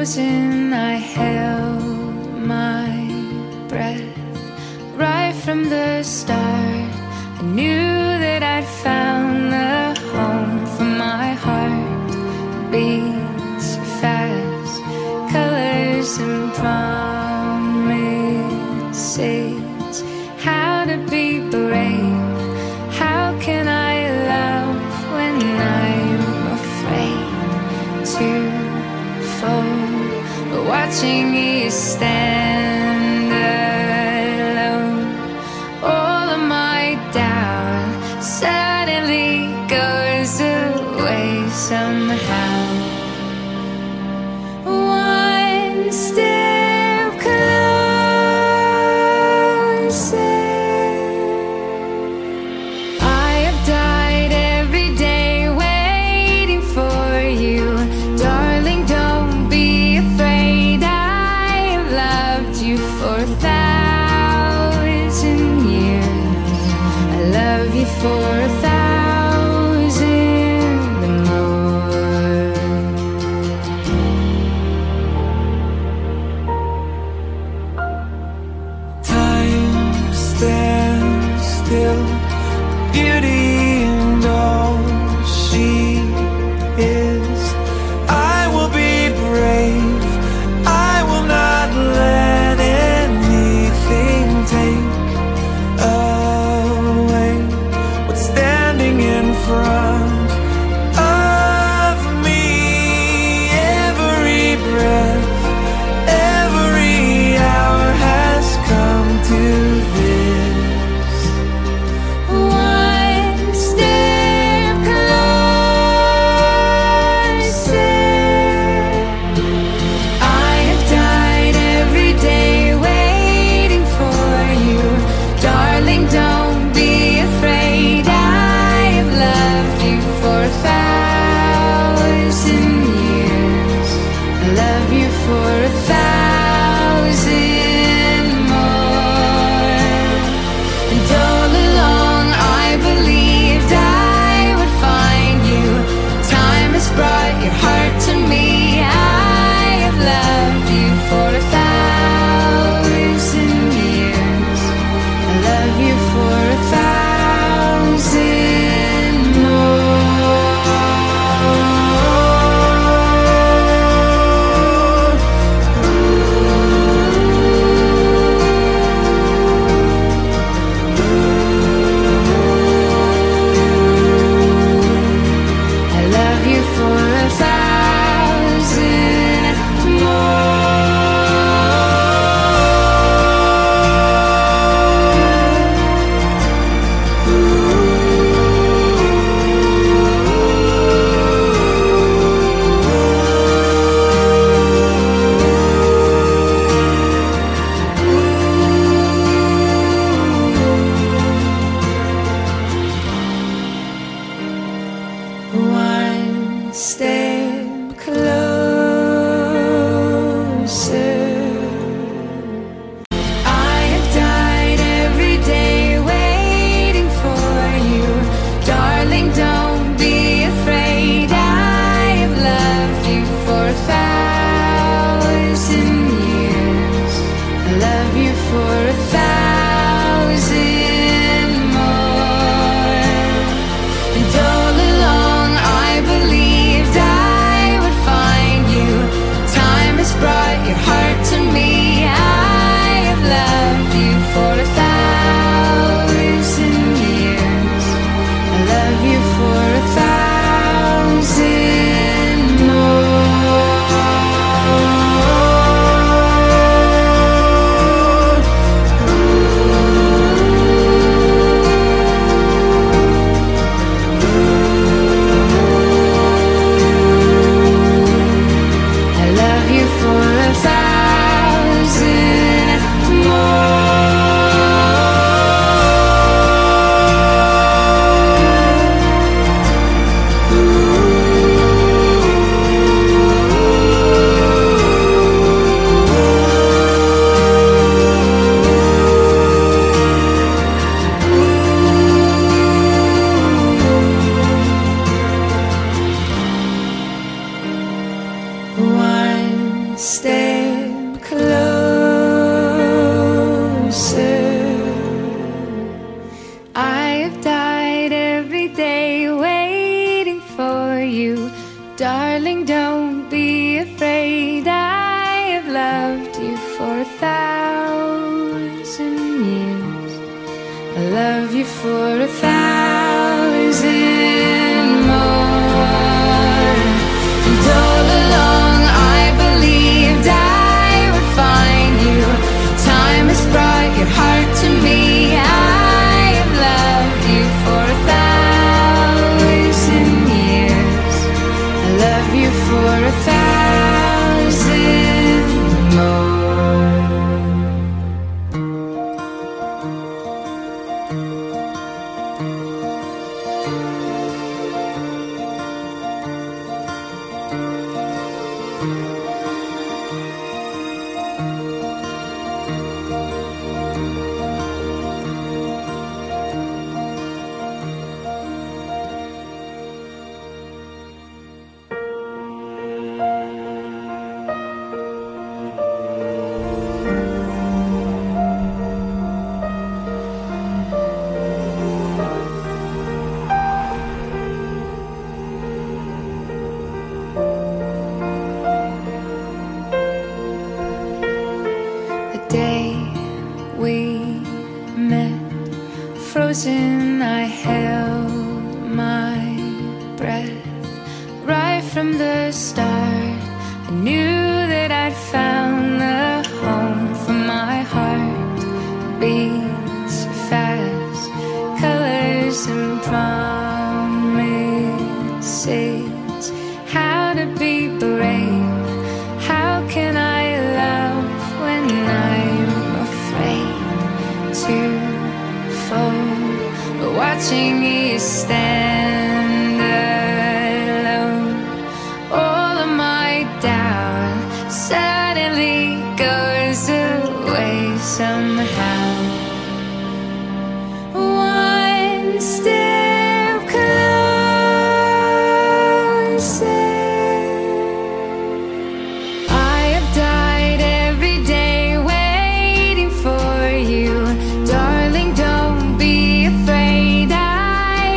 frozen, I held my breath. Right from the start, I knew that I'd found the home for my heart. Beats fast, colors and promises. How to be brave, how can I love when I'm afraid to fall? Watching you stand alone, all of my doubt suddenly goes away somehow. One step closer. I have died every day waiting for you. Darling, don't be afraid. I have loved you for 1,000 years. I love you for 1,000 more. Time stands still, beauty and all she is. I will be brave, I will not let anything take away what's standing in front of me. Every breath, every hour has come to this. One I love you for 1,000 more. And all along I believed I would find you. Time has brought your heart to me. I have loved you for 1,000 years. I love you for 1,000 more. Frozen, I held my breath. Right from the start, I knew that I'd found the home for my heart. Beats fast, colors and promises. How to be brave, how can I love when I'm afraid to fall? Watching you stand alone, all of my doubt suddenly goes away somehow. One step closer. I have died every day waiting for you, darling. Don't be afraid. I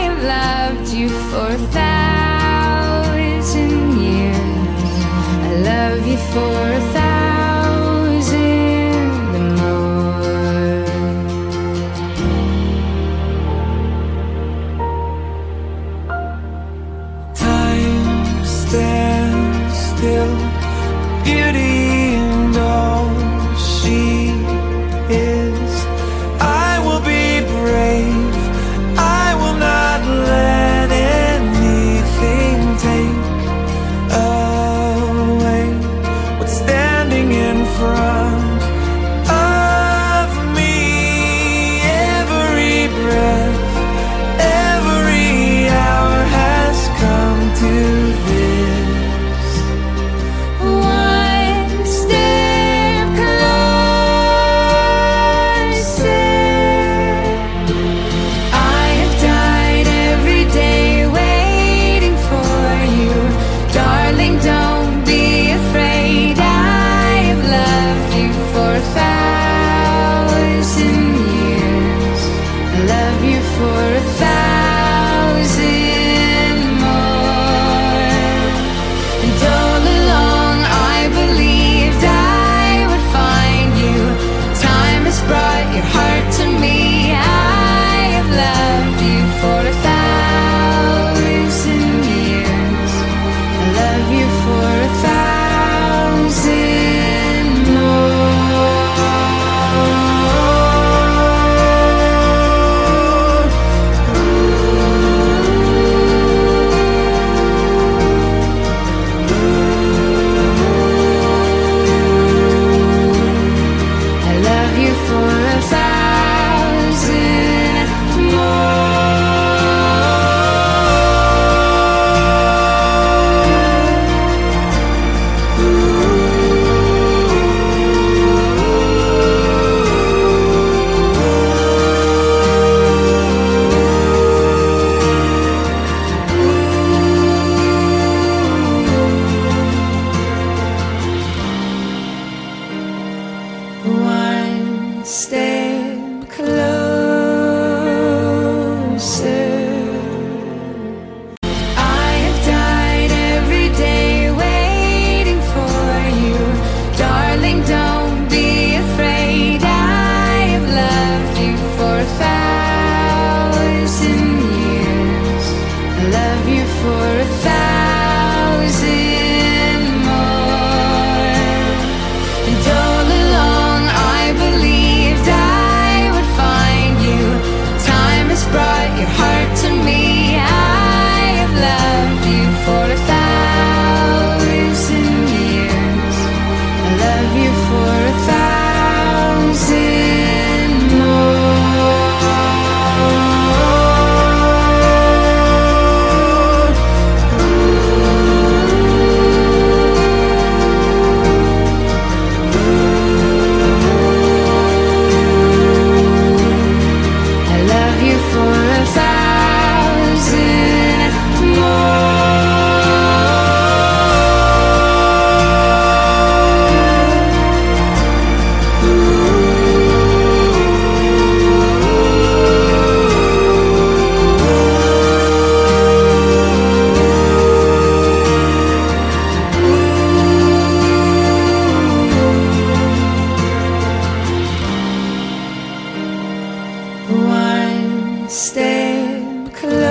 step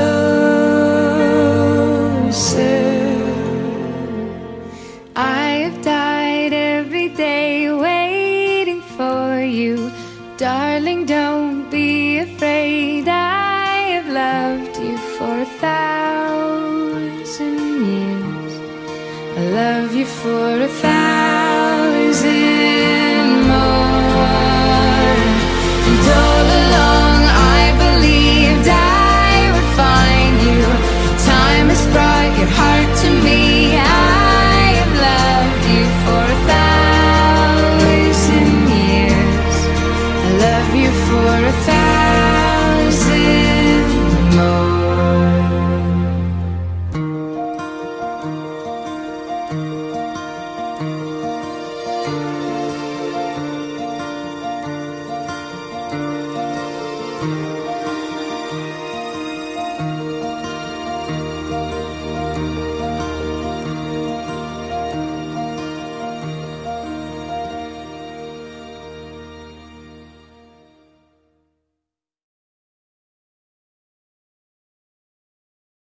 closer. I have died every day waiting for you. Darling, don't be afraid. I have loved you for 1,000 years. I love you for 1,000 more. And all along I believed I would find you. Time has brought your heart to me. I have loved you for 1,000 years. I love you for 1,000 more.